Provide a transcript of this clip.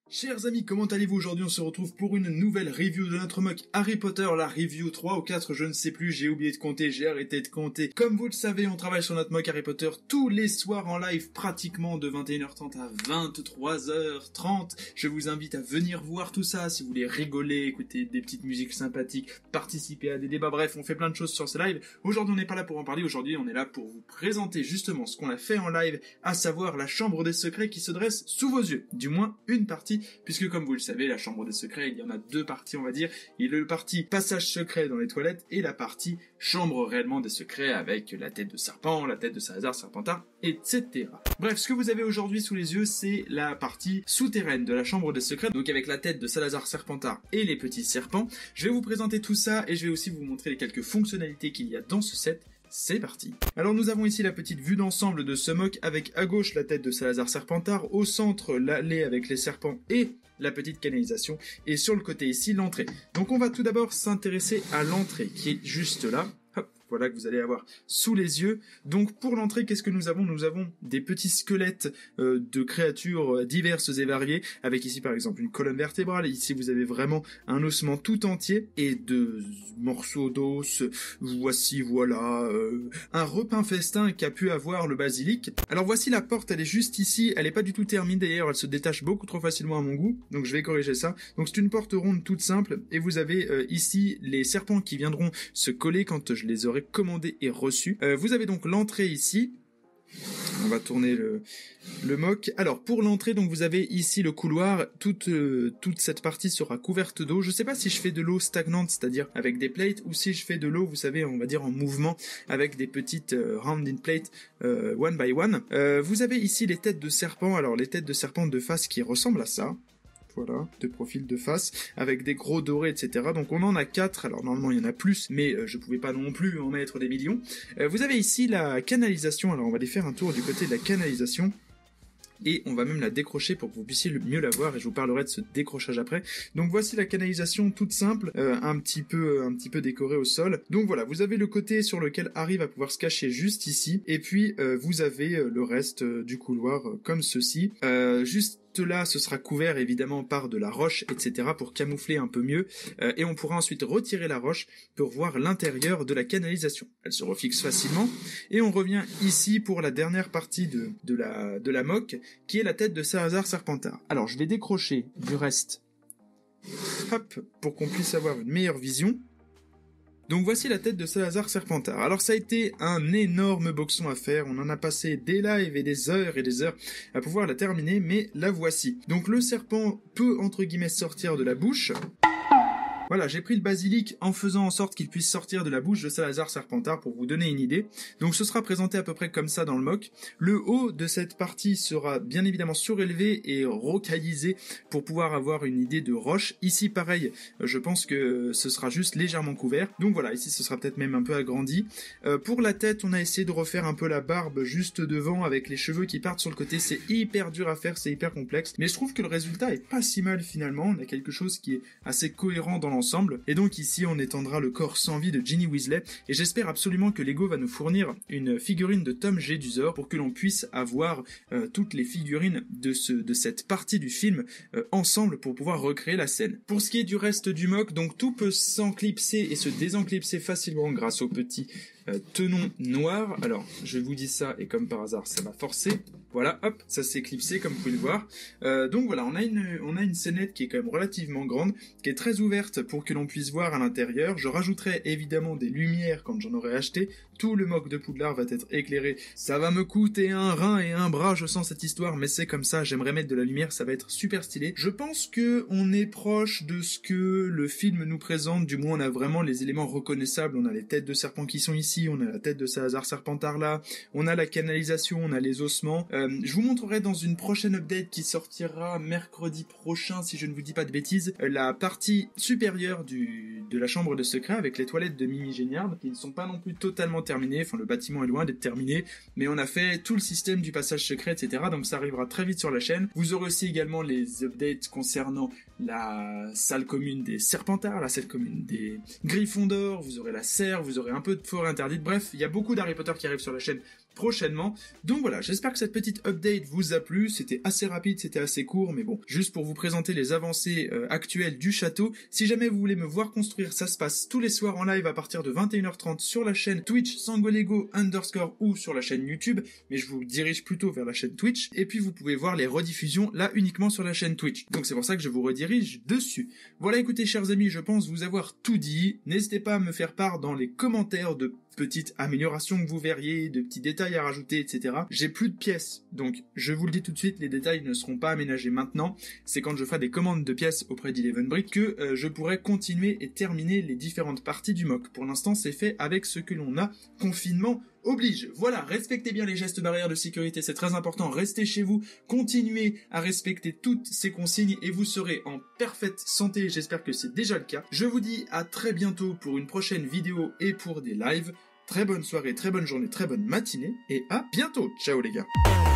Chers amis, comment allez-vous? Aujourd'hui, on se retrouve pour une nouvelle review de notre mock Harry Potter, la review 3 ou 4, je ne sais plus, j'ai oublié de compter, j'ai arrêté de compter. Comme vous le savez, on travaille sur notre mock Harry Potter tous les soirs en live, pratiquement de 21h30 à 23h30. Je vous invite à venir voir tout ça, si vous voulez rigoler, écouter des petites musiques sympathiques, participer à des débats, bref, on fait plein de choses sur ce live. Aujourd'hui, on n'est pas là pour en parler, aujourd'hui, on est là pour vous présenter justement ce qu'on a fait en live, à savoir la chambre des secrets qui se dresse sous vos yeux, du moins une partie. Puisque comme vous le savez, la chambre des secrets, il y en a deux parties on va dire. Il y a le partie passage secret dans les toilettes et la partie chambre réellement des secrets avec la tête de serpent, la tête de Salazar Serpentard, etc. Bref, ce que vous avez aujourd'hui sous les yeux, c'est la partie souterraine de la chambre des secrets, donc avec la tête de Salazar Serpentard et les petits serpents. Je vais vous présenter tout ça et je vais aussi vous montrer les quelques fonctionnalités qu'il y a dans ce set. C'est parti. Alors nous avons ici la petite vue d'ensemble de ce mock avec à gauche la tête de Salazar Serpentard, au centre l'allée avec les serpents et la petite canalisation, et sur le côté ici l'entrée. Donc on va tout d'abord s'intéresser à l'entrée qui est juste là. Hop, voilà que vous allez avoir sous les yeux. Donc pour l'entrée, qu'est-ce que nous avons? Nous avons des petits squelettes de créatures diverses et variées, avec ici par exemple une colonne vertébrale. Ici vous avez vraiment un ossement tout entier et de morceaux d'os. Voici voilà un repeint festin qu'a pu avoir le basilic. Alors voici la porte, elle est juste ici, elle est pas du tout terminée d'ailleurs, elle se détache beaucoup trop facilement à mon goût, donc je vais corriger ça. Donc c'est une porte ronde toute simple et vous avez ici les serpents qui viendront se coller quand je les aurai commandés et reçus. Vous avez donc l'entrée ici. On va tourner le mock. Alors pour l'entrée, donc vous avez ici le couloir, toute cette partie sera couverte d'eau. Je sais pas si je fais de l'eau stagnante, c'est-à-dire avec des plates, ou si je fais de l'eau, vous savez, on va dire en mouvement, avec des petites rounding plates one by one. Vous avez ici les têtes de serpent, alors les têtes de serpent de face qui ressemblent à ça. Voilà, de profil de face, avec des gros dorés, etc. Donc on en a 4, alors normalement il y en a plus, mais je pouvais pas non plus en mettre des millions. Vous avez ici la canalisation, alors on va aller faire un tour du côté de la canalisation. Et on va même la décrocher pour que vous puissiez mieux la voir, et je vous parlerai de ce décrochage après. Donc voici la canalisation toute simple, un petit peu décorée au sol. Donc voilà, vous avez le côté sur lequel Harry va pouvoir se cacher juste ici, et puis vous avez le reste du couloir comme ceci. Juste là, ce sera couvert évidemment par de la roche, etc. pour camoufler un peu mieux, et on pourra ensuite retirer la roche pour voir l'intérieur de la canalisation. Elle se refixe facilement, et on revient ici pour la dernière partie de la mock, qui est la tête de Salazar Serpentard. Alors je vais décrocher du reste, hop, pour qu'on puisse avoir une meilleure vision. Donc voici la tête de Salazar Serpentard. Alors ça a été un énorme boxon à faire, on en a passé des lives et des heures à pouvoir la terminer, mais la voici. Donc le serpent peut entre guillemets sortir de la bouche. Voilà, j'ai pris le basilic en faisant en sorte qu'il puisse sortir de la bouche de Salazar Serpentard pour vous donner une idée. Donc ce sera présenté à peu près comme ça dans le mock. Le haut de cette partie sera bien évidemment surélevé et rocaillisé pour pouvoir avoir une idée de roche. Ici pareil, je pense que ce sera juste légèrement couvert. Donc voilà, ici ce sera peut-être même un peu agrandi. Pour la tête, on a essayé de refaire un peu la barbe juste devant avec les cheveux qui partent sur le côté. C'est hyper dur à faire, c'est hyper complexe. Mais je trouve que le résultat est pas si mal finalement. On a quelque chose qui est assez cohérent dans ensemble. Et donc ici on étendra le corps sans vie de Ginny Weasley, et j'espère absolument que Lego va nous fournir une figurine de Tom Jedusor pour que l'on puisse avoir toutes les figurines de cette partie du film ensemble pour pouvoir recréer la scène. Pour ce qui est du reste du mock, donc tout peut s'enclipser et se désenclipser facilement grâce au petit tenon noir. Alors je vous dis ça et comme par hasard ça m'a forcé. Voilà, hop, ça s'est clipsé comme vous pouvez le voir. Donc voilà, on a une scénette qui est quand même relativement grande, qui est très ouverte pour que l'on puisse voir à l'intérieur. Je rajouterai évidemment des lumières quand j'en aurai acheté. Tout le mock de Poudlard va être éclairé. Ça va me coûter un rein et un bras, je sens cette histoire, mais c'est comme ça, j'aimerais mettre de la lumière, ça va être super stylé. Je pense que on est proche de ce que le film nous présente, du moins on a vraiment les éléments reconnaissables. On a les têtes de serpents qui sont ici, on a la tête de Salazar Serpentard là, on a la canalisation, on a les ossements. Je vous montrerai dans une prochaine update qui sortira mercredi prochain, si je ne vous dis pas de bêtises, la partie supérieure de la chambre de secret avec les toilettes de Mimi Géniard, qui ne sont pas non plus totalement terminé, enfin le bâtiment est loin d'être terminé, mais on a fait tout le système du passage secret, etc. Donc ça arrivera très vite sur la chaîne. Vous aurez aussi également les updates concernant la salle commune des Serpentards, la salle commune des Gryffondors, vous aurez la serre, vous aurez un peu de forêt interdite, bref, il y a beaucoup d'Harry Potter qui arrivent sur la chaîne prochainement. Donc voilà, j'espère que cette petite update vous a plu. C'était assez rapide, c'était assez court, mais bon, juste pour vous présenter les avancées actuelles du château. Si jamais vous voulez me voir construire, ça se passe tous les soirs en live à partir de 21h30 sur la chaîne Twitch Sangolego _ ou sur la chaîne YouTube, mais je vous dirige plutôt vers la chaîne Twitch. Et puis vous pouvez voir les rediffusions là uniquement sur la chaîne Twitch. Donc c'est pour ça que je vous redirige dessus. Voilà, écoutez chers amis, je pense vous avoir tout dit. N'hésitez pas à me faire part dans les commentaires de petites améliorations que vous verriez, de petits détails à rajouter, etc. J'ai plus de pièces, donc je vous le dis tout de suite, les détails ne seront pas aménagés maintenant. C'est quand je ferai des commandes de pièces auprès d'Eleven Brick que je pourrai continuer et terminer les différentes parties du MOC. Pour l'instant, c'est fait avec ce que l'on a. Confinement oblige. Voilà, respectez bien les gestes barrières de sécurité, c'est très important. Restez chez vous, continuez à respecter toutes ces consignes et vous serez en parfaite santé. J'espère que c'est déjà le cas. Je vous dis à très bientôt pour une prochaine vidéo et pour des lives. Très bonne soirée, très bonne journée, très bonne matinée et à bientôt. Ciao les gars.